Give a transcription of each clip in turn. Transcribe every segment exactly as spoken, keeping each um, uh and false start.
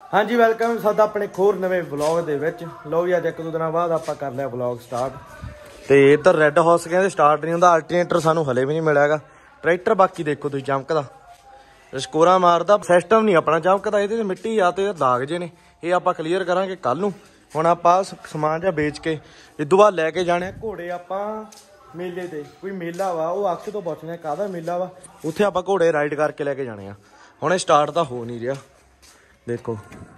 हाँ जी वेलकम सादा अपने एक होर नवे व्लॉग दे विच। लो जी अज एक दो दिन बाद आपां कर लिया व्लॉग स्टार्ट। ते इधर रैड हाउस कहते स्टार्ट नहीं होंदा, अल्टरनेटर सानू हले भी नहीं मिलिया हैगा। ट्रैक्टर बाकी देखो तुसीं चमकदा स्कोरा मारदा, सिस्टम नहीं अपना चमकदा। इहदे मिट्टी आ ते दाग जे ने, ये आपां क्लीयर करांगे कल नूं। हुण आपां समान जिहा बेच के इदों बाद लैके जाने घोड़े आपां मेले ते। कोई मेला वा वो अक्स तो पुछने काहदा मेला वा, उत्थे आपां घोड़े राइड करके लैके जाने आ। हुण स्टार्ट तां हो नहीं रहा, देखो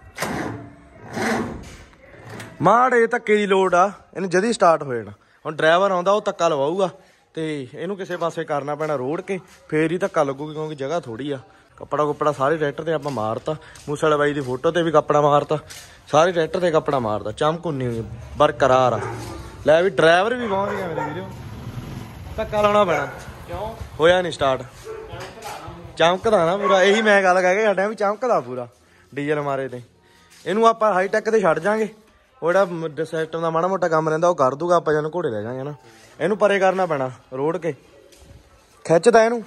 माड़े धक्के की लोड़ आ, इन्हें जदी स्टार्ट हो जाना। हुण ड्राइवर आउंदा वो धक्का लवाऊगा ते इहनूं किसे पासे करना पैना रोड़ के, फिर ही धक्का लगूगी क्योंकि जगह थोड़ी आ। कपड़ा कुपड़ा सारे ट्रैक्टर ते आपां मारता, मूसे वाले बाई दी फोटो ते भी कपड़ा मारता, सारे ट्रैक्टर ते कपड़ा मारता। चमक उन्नी बरकरार आ। लै भी ड्राइवर भी पहुंच गया मेरे वीडियो, धक्का लाउणा पैना क्यों होया नहीं स्टार्ट। चमकदा ना पूरा, यही मैं गल कह के हटिया भी चमकदा पूरा डीजल मारे ते। इनू आप हाईटैक ते छड्ड जांगे, वो जिहड़ा सिस्टम का माड़ा मोटा काम रहिंदा वो कर दूगा, आप जन घोड़े लै जांगे ना। इनू परे करना पैना रोड़ के, खिचदा इनू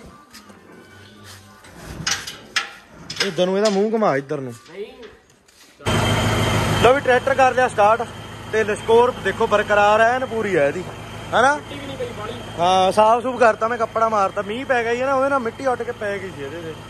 इधर नूं, इहदा मूंह घुमा इधर नूं। लो भी ट्रैक्टर कर लिया स्टार्ट ते लश्कोर देखो बरकरार है न पूरी है इहदी, है ना। हाँ साफ सूफ करता मैं, कपड़ा मारता। मीह पै गई है ना, ਉਹਦੇ ਨਾਲ मिट्टी ਉੱਡ के पै गई ਸੀ ਇਹਦੇ ਤੇ।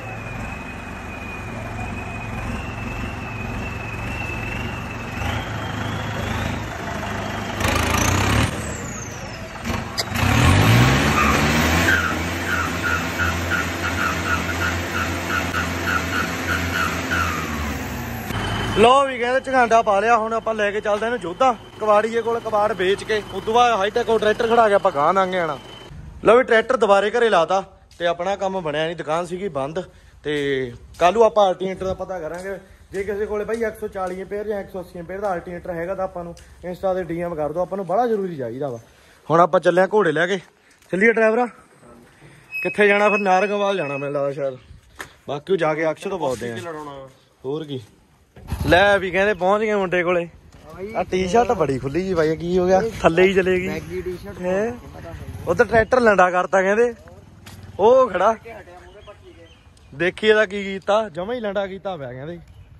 लो भी कहते झगांडा पा लिया। हुण आपां लैके चलदे इहनूं जोधा कबाड़ीए कोल, कबाड़ बेच के उदों बाद हाईटैक ट्रैक्टर खड़ा के आपां गांह लंघ जाना। लो भी ट्रैक्टर दुबारे घरे लाता ते अपना काम बनया नहीं, दुकान सीगी बंद। ते कल आपां अल्टरनेटर दा पता करांगे, जे किसी कोल बई एक सौ चाली एंपेयर जां एक सौ अस्सी एंपेयर दा अल्टरनेटर हैगा तां आपां नूं इंस्टा ते डीएम कर दो, आपां नूं बड़ा जरूरी चाहीदा वा। हुण आपां ਚੱਲੇ घोड़े लैके, चलिए ड्राइवरा कित्थे जाना फिर? नारंगवाल जाना मैनूं लगदा शायद, बाकी जाके अक्ष तो पुछदे आ होर की। लै भी कहते पहुंच गए मुंडे कोले। आ टी शर्ट बड़ी खुली जी भाई, की हो गया थल्ले ही चलेगी। उधर ट्रैक्टर लंडा करता कहते, ओ खड़ा देखिए दा की कीता, जमा ही लंडा कीता पिया कहते।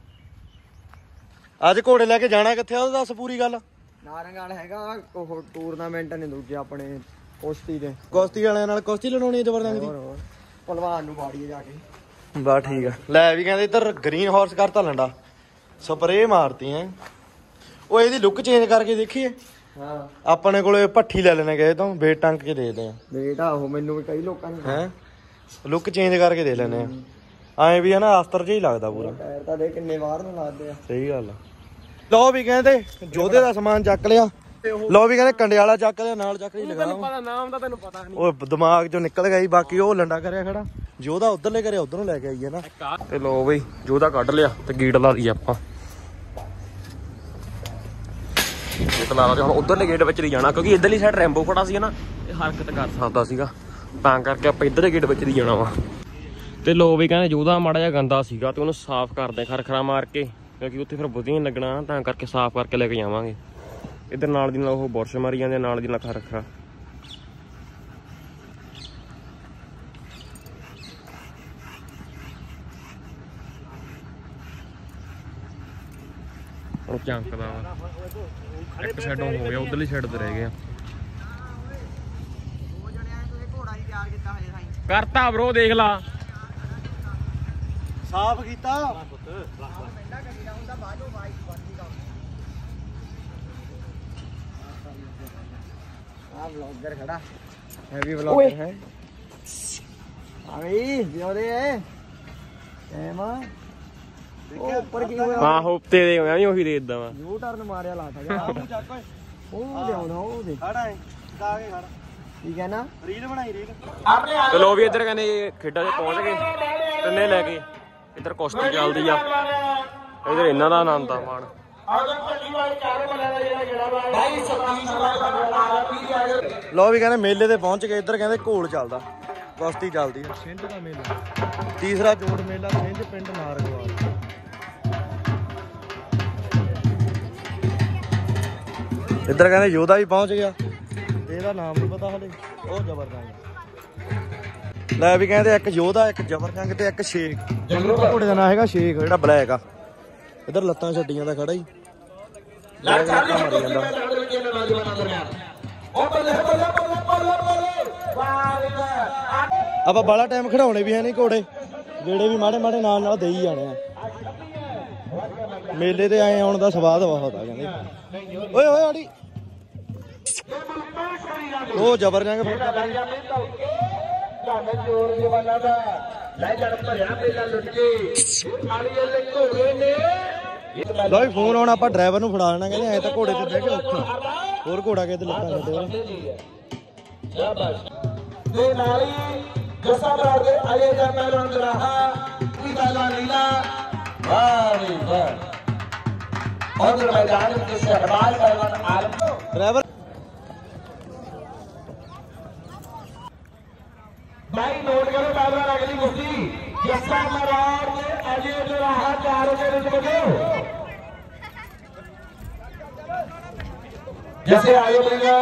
अज घोड़े लैके जाना कित्थे आ दस पूरी गल। नारंगवाल हैगा ਉਹ ਟੂਰਨਾਮੈਂਟ ਨੇ ਦੂਜੇ ਆਪਣੇ ਕੁਸ਼ਤੀ ਦੇ, ਕੁਸ਼ਤੀ ਵਾਲਿਆਂ ਨਾਲ ਕੁਸ਼ਤੀ ਲੜਾਉਣੀ ਜ਼ਬਰਦਸਤ ਦੀ, ਪਹਿਲਵਾਨ ਨੂੰ ਬਾੜੀਏ ਜਾ ਕੇ। बस ठीक है। लै भी कहते इधर ग्रीन हॉर्स करता लंडा, स्प्रे मारती है। वो ਇਹਦੀ लुक चेंज करके देखिए। हाँ अपने को भट्ठी ले लेने गए तो वेट टंग के देते हैं। वेट आहो मैनू भी कई लोगों ने हैं लुक चेंज करके दे लेने आए भी है ना, अस्तर जिहा ही लगदा पूरा। टायर ਤਾਂ ਦੇ ਕਿੰਨੇ ਬਾਹਰ ਨੂੰ ਲਾਦੇ ਆ। सही गल आ। लो भी कहते जोधे का समान चक लिया। लो भी कहते कंडियाला चक लिया, नाल चक लिया। ਨਾਮ ਦਾ ਤੈਨੂੰ ਪਤਾ ਨਹੀਂ, ਉਹ ਦਿਮਾਗ ਚੋਂ ਨਿਕਲ ਗਿਆ। ਬਾਕੀ ਉਹ ਲੰਡਾ ਕਰਿਆ ਖੜਾ, ਜੋਧਾ ਉਧਰਲੇ ਕਰਿਆ ਉਧਰੋਂ ਲੈ ਕੇ ਆਈਏ ਨਾ। ਤੇ ਲੋ ਬਈ ਜੋਧਾ ਕੱਢ ਲਿਆ ਤੇ ਗੇਟ ਲਾ ਦਈਏ ਆਪਾਂ। ਗੇਟ ਲਾ ਲਾ ਹੁਣ ਉਧਰਲੇ ਗੇਟ ਵਿੱਚ ਨਹੀਂ ਜਾਣਾ, ਕਿਉਂਕਿ ਇਧਰਲੀ ਸਾਈਡ ਰੈਂਬੋ ਖੜਾ ਸੀ ਨਾ, ਇਹ ਹਰਕਤ ਕਰ ਸਕਦਾ ਸੀਗਾ, ਤਾਂ ਕਰਕੇ ਆਪਾਂ ਇਧਰਲੇ ਗੇਟ ਵਿੱਚ ਨਹੀਂ ਜਾਣਾ ਵਾ। ਤੇ ਲੋ ਵੀ ਕਹਿੰਦੇ ਜੋਧਾ ਮਾੜਾ ਜਿਹਾ ਗੰਦਾ ਸੀਗਾ ਤੇ ਉਹਨੂੰ ਸਾਫ਼ ਕਰਦੇ ਖਰਖਰਾ ਮਾਰ ਕੇ, ਕਿਉਂਕਿ ਉੱਥੇ ਫਿਰ ਵਧੀਆ ਨਹੀਂ ਲੱਗਣਾ, ਤਾਂ ਕਰਕੇ ਸਾਫ਼ ਕਰਕੇ ਲੈ ਕੇ ਜਾਵਾਂਗੇ। इधर नाल दी नाल ओह बुरश मारी जांदे, नाल दी नाल खरखरा। और चमकदा वा, एक साइडों हो गया, उधरली साइड ते रह गया। करता ब्रो देख ला, साफ कीता। ब्लॉगर खड़ा हैवी ब्लॉगर है। अभी जोरे है एमा ओ ऊपर की होया। हां होपते दे मैं भी ਉਹੀ ਦੇਖਦਾ ਵਾ। ਯੂ ਟਰਨ ਮਾਰਿਆ ਲਾਤਾ ਜਾ ਉਹ ਚੱਕ ਓਏ, ਉਹ ਲਿਆਉਣਾ ਉਹ ਦੇ ਖੜਾ ਹੈ ਕਾ ਕੇ ਖੜਾ। ਠੀਕ ਹੈ ਨਾ, ਰੀਲ ਬਣਾਈ ਰੀਲ। ਚਲੋ ਵੀ ਇੱਧਰ ਕਹਿੰਦੇ ਖੇਡਾਂ 'ਚ ਪਹੁੰਚ ਗਏ ਤਿੰਨੇ ਲੈ ਕੇ। ਇੱਧਰ ਕੁਸ਼ਤੀ ਚੱਲਦੀ ਆ, ਇੱਧਰ ਇਹਨਾਂ ਦਾ ਆਨੰਦ ਆ ਮਾਣ। लो भी कहते मेले ते पहुंच गए। इधर कहते घोल चलदा, कुश्ती चलदी है, छिंज दा मेला, तीसरा जोड़ मेला छिंज पिंड नारंगवाल। इधर कहते योधा भी पहुंच गया, ਇਹਦਾ ਨਾਮ ਨਹੀਂ ਪਤਾ ਹਲੇ। ਉਹ ਜ਼ਬਰਜੰਗ ਲੈ ਵੀ ਕਹਿੰਦੇ ਇੱਕ ਯੋਧਾ, ਇੱਕ ਜ਼ਬਰਜੰਗ ਤੇ ਇੱਕ ਸ਼ੇਖ। ਘੋੜੇ ਦਾ ਨਾਂ ਹੈਗਾ ਸ਼ੇਖ, ਜਿਹੜਾ ਬਲੈਕ ਆ। ਇਧਰ ਲੱਤਾਂ ਛੱਡੀਆਂ ਦਾ ਖੜਾ ਹੀ ਆਪਾਂ ਬਾਲਾ ਟਾਈਮ ਖੜਾਉਣੇ ਵੀ ਹੈ ਨਹੀਂ ਘੋੜੇ ਜਿਹੜੇ ਵੀ ਮਾੜੇ ਮਾੜੇ ਨਾਲ ਨਾਲ ਦੇਈ ਜਾਣੇ ਆ ਮੇਲੇ ਤੇ ਆਏ ਆਉਣ ਦਾ ਸਵਾਦ ਬਹੁਤ ਆ ਕਹਿੰਦੇ ਓਏ ਓਏ ਆੜੀ ਉਹ ਜ਼ਬਰ ਜੰਗ ਲੋ ਵੀ ਫੋਨ ਆਉਣ ਆਪਾਂ ਡਰਾਈਵਰ ਨੂੰ ਫੜਾ ਦੇਣਾ ਕਹਿੰਦੇ ਐ ਤਾਂ ਘੋੜੇ ਤੇ ਬਹਿ ਕੇ ਔਖਾ ਹੋਰ ਘੋੜਾ ਕਿਤੇ ਲੱਤਾਂ ਛੱਡੇ ਦੇ ਨਾਲ ਹੀ ਜੱਸਾ ਬਰਾੜ ਦੇ ਆਏ ਦਾ ਪਹਿਲਵਾਨ ਦਰਾਹਾ ਕੀ ਪਹਿਲਾ ਲੀਲਾ ਵਾਹ ਵਾਹ ਔਰ ਮੈਦਾਨ ਵਿੱਚ ਸ਼ਹਿਬਾਜ਼ ਪਹਿਲਵਾਨ ਆਲਮ ਡਰਾਈਵਰ भाई नोट करो पहलवान अगली कुश्ती जस्सा बराड़ ने अजय दराहा चारों के रिज बजो जैसे आयो लेगा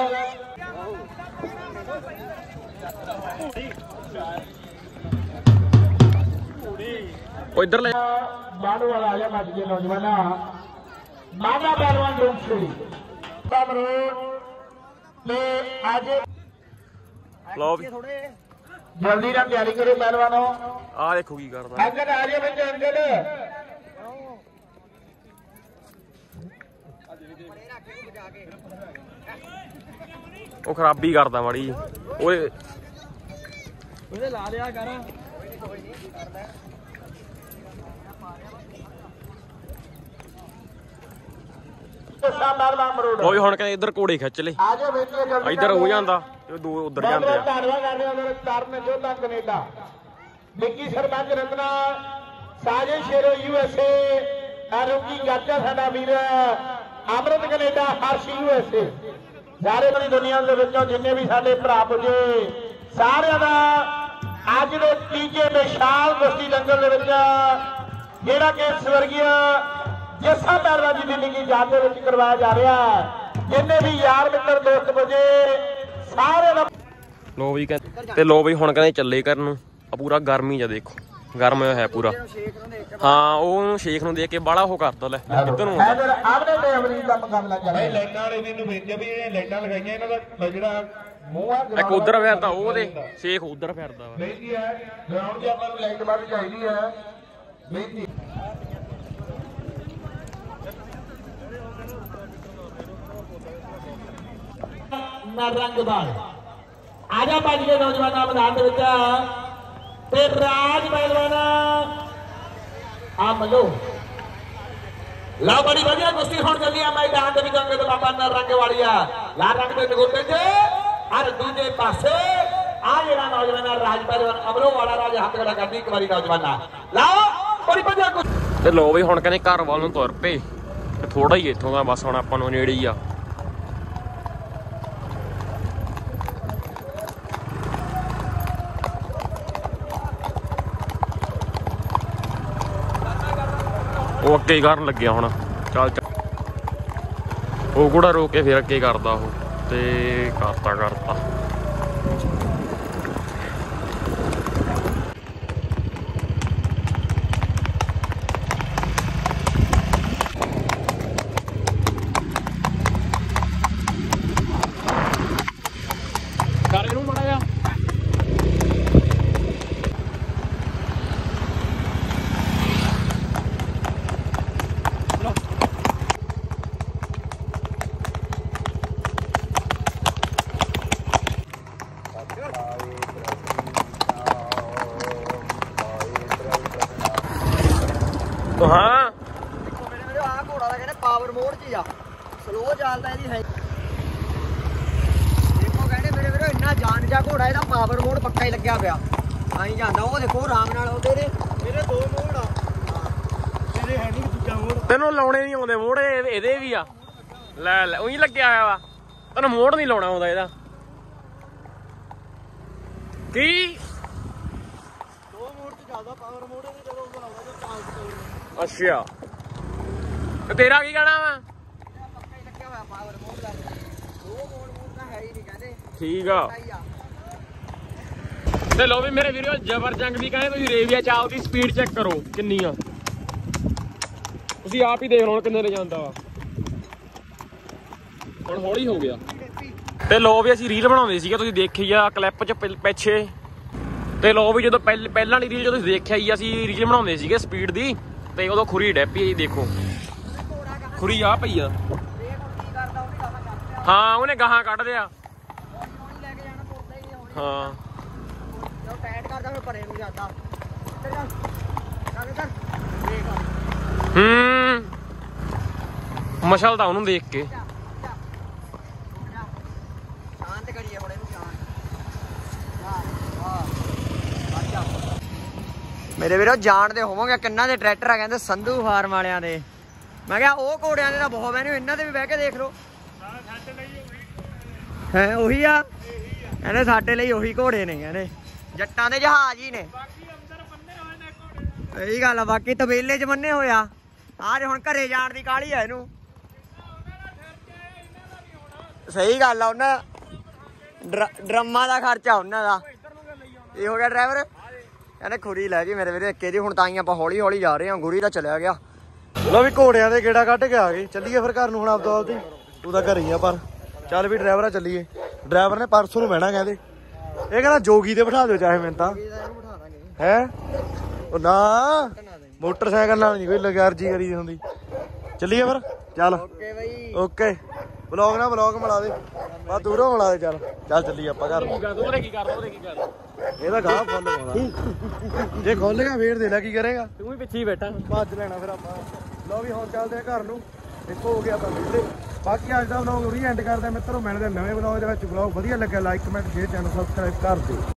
इधर ले मानो वाला आया मत के नौजवाना माना पहलवान रूप से बमरूद ने अजय लो जल्दी ना तैयारी करो पहलवानों आ देखो की करदा अंगद आ जाओ बच्चे अंगद ਉਹ ਖਰਾਬੀ ਕਰਦਾ ਮਾੜੀ ਓਏ ਉਹਦੇ ਲਾ ਲਿਆ ਕਰ ਉਹ ਵੀ ਹੁਣ ਕਹਿੰਦੇ ਇੱਧਰ ਘੋੜੇ ਖਿੱਚ ਲੈ ਆ ਜਾਓ ਬੇਟੇ ਜਲਦੀ ਇੱਧਰ ਹੋ ਜਾਂਦਾ ਤੇ ਦੋ ਉਧਰ ਜਾਂਦੇ ਆ ਧੰਨਵਾਦ ਕਰਦੇ ਹਾਂ ਮੇਰੇ ਕਰਨ ਜੋਧਾ ਕੈਨੇਡਾ ਨਿੱਕੀ ਸਰਪੰਚ ਰਤਨਾ ਸਾਜੇ ਸ਼ੇਰੋ ਯੂ ਐਸ ਏ ਆਰੋਗੀ ਗਾਜਾ ਸਾਡਾ ਵੀਰ Amrit Canada Harsh U S A ਸਾਰੇ ਬੜੀ ਦੁਨੀਆ ਦੇ ਵਿੱਚੋਂ ਜਿੰਨੇ ਵੀ ਸਾਡੇ ਭਰਾ ਪੁੱਜੇ ਸਾਰਿਆਂ ਦਾ ਅੱਜ ਦੇ ਤੀਜੇ ਵਿਸ਼ਾਲ ਕੁਸ਼ਤੀ ਦੰਗਲ ਦੇ ਵਿੱਚ ਜਿਹੜਾ ਕਿ ਸਵਰਗੀ ਜੱਸਾ ਪਹਿਲਵਾਨ ਜੀ ਦੀ ਨਿੱਕੀ ਯਾਦ ਦੇ ਵਿੱਚ ਕਰਵਾਇਆ ਜਾ ਰਿਹਾ ਜਿੰਨੇ ਵੀ ਯਾਰ ਮਿੱਤਰ ਦੋਸਤ ਪੁੱਜੇ ਸਾਰੇ ਦਾ ਲੋ ਵੀ ਕਹਿੰਦੇ ਤੇ ਲੋ ਵੀ ਹੁਣ ਕਹਿੰਦੇ ਚੱਲੇ ਕਰਨ ਨੂੰ ਆ ਪੂਰਾ ਗਰਮੀ ਜਾ ਦੇਖੋ ਗਰਮ ਹੋਇਆ ਹੈ ਪੂਰਾ ਹਾਂ ਉਹ ਸ਼ੇਖ ਨੂੰ ਦੇਖ ਕੇ ਬਾਲਾ ਉਹ ਕਰਦਾ ਲੈ ਕਿੱਧਰ ਨੂੰ ਹੈਦਰ ਆਵਨੇ ਤੇ ਅਮਰੀਕ ਦਾ ਮੁਕਾਬਲਾ ਚੱਲ ਰਿਹਾ ਲਾਈਨਾਂ ਵਾਲੇ ਵੀ ਨੂੰ ਵੇਖਿਆ ਵੀ ਇਹ ਲਾਈਨਾਂ ਲਗਾਈਆਂ ਇਹਨਾਂ ਦਾ ਜਿਹੜਾ ਮੂੰਹ ਆ ਇੱਕ ਉਧਰ ਫਿਰਦਾ ਉਹਦੇ ਸ਼ੇਖ ਉਧਰ ਫਿਰਦਾ ਵਾ ਬੇਨਤੀ ਹੈ ਗਰਾਊਂਡ 'ਚ ਆਪਾਂ ਨੂੰ ਲਾਈਟ ਵੱਧ ਚਾਹੀਦੀ ਹੈ ਬੇਨਤੀ ਰੰਗਦਾਰ ਆਜਾ ਭੱਜ ਕੇ ਨੌਜਵਾਨਾਂ ਮੈਦਾਨ ਦੇ ਵਿੱਚ ਤੇ ਰਾਜ ਪਹਿਲਵਾਨ ਆ ਮਲੋ ਲਾ ਬੜੀ ਵਧੀਆ ਕੁਸ਼ਤੀ ਹੋਣ ਚੱਲੀ ਆ ਮੈਦਾਨ ਦੇ ਵਿੱਚ ਅੰਗਦ ਬਾਬਾ ਨਰ ਰੰਗ ਵਾਲੀਆ ਲਾਲ ਰੰਗ ਦੇ ਨਗੋਟੇ 'ਚ ਹਰ ਦੂਜੇ ਪਾਸੇ ਆ ਜਿਹੜਾ ਨੌਜਵਾਨ ਰਾਜ ਪਹਿਲਵਾਨ ਅਮਰੋ ਵਾਲਾ ਰਾਜ ਹੱਥ ਖੜਾ ਕਰਦੀ ਇੱਕ ਵਾਰੀ ਨੌਜਵਾਨਾਂ ਲਾਓ ਬੜੀ ਵਧੀਆ ਕੁਸ਼ਤੀ ਤੇ ਲੋ ਵੀ ਹੁਣ ਕਹਿੰਦੇ ਘਰ ਵੱਲ ਨੂੰ ਤੁਰ ਪਏ ਤੇ ਥੋੜਾ ਹੀ ਇੱਥੋਂ ਦਾ ਬਸ ਹੁਣ ਆਪਾਂ ਨੂੰ ਨੇੜੇ ਹੀ ਆ ਉਹ ਅੱਗੇ ਕਰਨ ਲੱਗਿਆ ਹੁਣ ਚੱਲ ਚੱਲ ਉਹ ਕੁੜਾ ਰੋਕ ਕੇ ਫਿਰ ਅੱਗੇ ਕਰਦਾ ਉਹ ਤੇ ਕਰਤਾ ਕਰਤਾ ਕਰ ਇਹਨੂੰ ਮਾੜਾ ਜਿਹਾ ਹਾਂ ਦੇਖੋ ਮੇਰੇ ਵੀਰੋ ਆਹ ਘੋੜਾ ਦਾ ਕਹਿੰਦੇ ਪਾਵਰ ਮੋਡ 'ਚ ਆ ਸਲੋ ਚੱਲਦਾ ਇਹਦੀ ਹੈ ਦੇਖੋ ਕਹਿੰਦੇ ਮੇਰੇ ਵੀਰੋ ਇੰਨਾ ਜਾਨ ਜਾ ਘੋੜਾ ਇਹਦਾ ਪਾਵਰ ਮੋਡ ਪੱਕਾ ਹੀ ਲੱਗਿਆ ਪਿਆ ਆਈ ਜਾਂਦਾ ਉਹ ਦੇਖੋ ਆਰਾਮ ਨਾਲ ਉਹਦੇ ਦੇ ਮੇਰੇ ਦੋ ਮੋੜ ਆ ਮੇਰੇ ਹੈ ਨਹੀਂ ਦੂਜਾ ਮੋੜ ਤੈਨੂੰ ਲਾਉਣੇ ਨਹੀਂ ਆਉਂਦੇ ਮੋੜ ਇਹਦੇ ਵੀ ਆ ਲੈ ਲੈ ਉਹੀ ਲੱਗਿਆ ਹੋਇਆ ਵਾ ਤੈਨੂੰ ਮੋੜ ਨਹੀਂ ਲਾਉਣਾ ਆਉਂਦਾ ਇਹਦਾ ਕੀ ਦੋ ਮੋੜ 'ਚ ਜ਼ਿਆਦਾ ਪਾਵਰ ਮੋਡ ਇਹਦੇ ਜਦੋਂ ਬਣਾਉਂਦਾ ਜੋ ਚਾਂਸ ਤੋੜ ਅੱਛਾ ਤੇ ਤੇਰਾ ਕੀ ਕਹਿਣਾ ਵਾ ਪੱਕਾ ਹੀ ਲੱਗਿਆ ਹੋਇਆ ਪਾਵਰ ਮੋਡ ਦਾ ਦੋ ਮੋੜ ਮੋੜ ਤਾਂ ਹੈ ਹੀ ਨਹੀਂ ਕਹਿੰਦੇ ਠੀਕ ਆ ਸਹੀ ਆ ਤੇ ਲੋ ਵੀ ਮੇਰੇ ਵੀਰੋ ਜ਼ਬਰ ਜੰਗ ਦੀ ਕਹਿੰਦੇ ਤੁਸੀਂ ਰੇਵੀਆ ਚਾਲ ਦੀ ਸਪੀਡ ਚੈੱਕ ਕਰੋ ਕਿੰਨੀ ਆ ਤੁਸੀਂ ਆਪ ਹੀ ਦੇਖ ਲਓ ਕਿੰਨੇ ਲੈ ਜਾਂਦਾ ਵਾ। ਹੁਣ ਹੌਲੀ ਹੋ ਗਿਆ। ਤੇ ਲੋ ਵੀ ਅਸੀਂ ਰੀਲ ਬਣਾਉਂਦੇ ਸੀਗੇ, ਤੁਸੀਂ ਦੇਖੀ ਆ ਕਲਿੱਪ ਚ ਪਿੱਛੇ। ਤੇ ਲੋ ਵੀ ਜਦੋਂ ਪਹਿਲ ਪਹਿਲਾਂ ਵਾਲੀ ਰੀਲ ਜਦੋਂ ਤੁਸੀਂ ਦੇਖਿਆ ਹੀ ਅਸੀਂ ਰੀਲ ਬਣਾਉਂਦੇ ਸੀਗੇ ਸਪੀਡ ਦੀ, ਤੇ ਉਦੋਂ ਖੁਰੀ ਡੈਪੀ ਜੀ ਦੇਖੋ ਖੁਰੀ ਆ ਪਈ ਆ। ਹਾਂ ਉਹਨੇ ਗਾਹਾਂ ਕੱਢ ਦਿਆ। ਹਾਂ ਟਾਈਟ ਕਰਦਾ ਫਿਰ ਪਰੇ ਨੂੰ ਜਾਂਦਾ। ਹੂੰ ਮਸ਼ਲ ਤਾਂ ਉਹਨੂੰ ਦੇਖ ਕੇ ਸ਼ਾਂਤ ਕਰੀਏ ਹੁਣ ਇਹਨੂੰ ਸ਼ਾਂਤ। ਮੇਰੇ ਵੀਰੋ ਜਾਣਦੇ ਹੋਵੋਗੇ ਕਿੰਨਾ ਦੇ ਟਰੈਕਟਰ ਆ ਕਹਿੰਦੇ ਸੰਧੂ ਫਾਰਮ ਵਾਲਿਆਂ ਦੇ। ਮੈਂ ਕਿਹਾ ਉਹ ਘੋੜਿਆਂ ਦੇ ਤਾਂ ਬਹੁਤ ਮੈਨੂੰ ਇਹਨਾਂ ਦੇ ਵੀ ਬਹਿ ਕੇ ਦੇਖ ਲਓ। ਹੈ ਉਹੀ ਆ ਕਹਿੰਦੇ ਸਾਡੇ ਲਈ ਉਹੀ ਘੋੜੇ ਨੇ, ਕਹਿੰਦੇ ਜੱਟਾਂ ਦੇ ਜਹਾਜ਼ ਹੀ ਨੇ। ਸਹੀ ਗੱਲ ਆ, ਬਾਕੀ ਤਬੇਲੇ 'ਚ ਬੰਨੇ ਹੋਇਆ। ਆਹ ਹੁਣ ਘਰੇ ਜਾਣ ਦੀ ਕਾਹਲੀ ਆ ਇਹਨੂੰ। ਸਹੀ ਗੱਲ ਆ, ਉਹਨਾਂ ਡਰਮਾਂ ਦਾ ਖਰਚਾ ਉਹਨਾਂ ਦਾ। ਇਹ ਹੋ ਗਿਆ ਡਰਾਈਵਰ ਕਹਿੰਦੇ ਖੁਰੀ ਲੈ ਗਈ ਮੇਰੇ ਵੀਰੇ ਇੱਕੇ ਦੀ। ਹੁਣ ਤਾਂ ਹੀ ਆਪਾਂ ਹੌਲੀ ਹੌਲੀ ਜਾ ਰਹੇ ਹਾਂ, ਗੁਰੀ ਦਾ ਚਲਿਆ ਗਿਆ। ਲੋ ਵੀ ਘੋੜਿਆਂ ਦੇ ਗੇੜਾ ਕੱਢ ਕੇ ਆ ਗਏ, ਚੱਲੀਏ ਫਿਰ ਘਰ ਨੂੰ ਹੁਣ ਆਪਦਾ ਆਪਦੀ। ਤੂੰ ਤਾਂ ਘਰ ਹੀ ਆ ਪਰ ਚੱਲ ਵੀ ਡਰਾਈਵਰ ਚੱਲੀਏ। ਡਰਾਈਵਰ ਨੇ ਪਰਸੋਂ ਨੂੰ ਬਹਿਣਾ ਕਹਿੰਦੇ। ਇਹ ਕਹਿੰਦਾ ਜੋਗੀ ਤੇ ਬਿਠਾ ਦਿਓ ਚਾਹੇ ਮੈਨੂੰ ਤਾਂ ਹੈ। ਉਹ ਨਾ ਮੋਟਰਸਾਈਕਲ ਨਾਲ ਨਹੀਂ ਕੋਈ ਲਗਾਰਜੀ ਕਰੀ ਹੁੰਦੀ। ਚੱਲੀਏ ਫਿਰ ਚੱਲ। ਓਕੇ ਬਾਈ ਓਕੇ ਬਲੌਗ ਨਾ ਬਲੌਗ ਮਿਲਾ ਦੇ, ਬਸ ਦੂਰੋਂ ਮਿਲਾ ਦੇ। ਚੱਲ ਚੱਲ ਚੱਲੀਏ ਆਪਾਂ ਘਰ ਨੂੰ। ਉਹਦੇ ਕੀ ਕਰਦਾ ਉਹਦੇ ਕੀ ਕਰਦਾ ਇਹਦਾ ਗਾਹ ਫੁੱਲ ਪਾਉਣਾ। ਜੇ ਖੁੱਲ ਗਿਆ ਫੇਰ ਦੇ ਲੈ, ਕੀ ਕਰੇਗਾ? ਤੂੰ ਵੀ ਪਿੱਛੇ ਹੀ ਬੈਠਾ। ਭੱਜ ਲੈਣਾ ਫਿਰ ਆਪਾਂ। ਲਓ ਵੀ ਹੁਣ ਚੱਲਦੇ ਆ ਘਰ ਨੂੰ। ਦੇਖੋ ਹੋ ਗਿਆ ਆਪਾਂ ਵਿਹਲੇ। ਬਾਕੀ ਅੱਜ ਦਾ ਵਲੌਗ ਵੀ ਐਂਡ ਕਰਦੇ ਆ ਮਿੱਤਰੋ। ਮਿਲਦੇ ਨਵੇਂ ਵਲੌਗ ਦੇ ਵਿੱਚ। ਵਲੌਗ ਵਧੀਆ ਲੱਗਿਆ like comment share channel subscribe ਕਰ ਦਿਓ।